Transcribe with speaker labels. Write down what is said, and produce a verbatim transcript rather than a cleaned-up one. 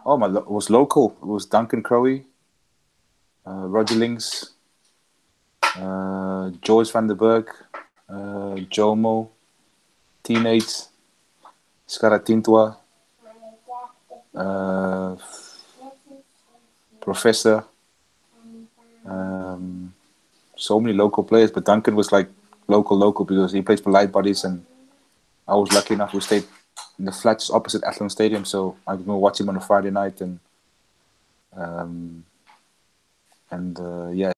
Speaker 1: Oh, my lo- it was local. It was Duncan Crowe, uh, Roger Links, uh, George van der Berg, uh, Jomo, Teenage, Scara Tindwa, uh, Professor. Um, so many local players, but Duncan was like local, local because he plays for Light Bodies, and I was lucky enough to stay in the flats opposite Athlone Stadium, so I could go watch him on a Friday night, and um, and uh, yeah,